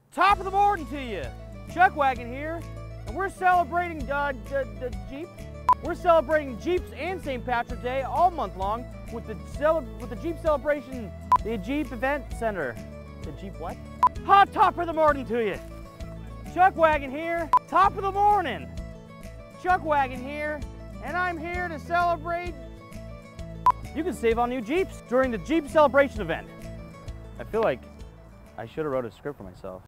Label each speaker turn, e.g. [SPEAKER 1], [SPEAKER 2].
[SPEAKER 1] Top of the morning to you. Chuck Wagon here, and we're celebrating Jeep. We're celebrating Jeeps and St. Patrick's Day all month long with the Jeep celebration, the Jeep Event Center. The Jeep what? Hot top of the morning to you. Chuck Wagon here, top of the morning. Chuck Wagon here, and I'm here to celebrate. You can save on new Jeeps during the Jeep celebration event. I feel like I should have wrote a script for myself.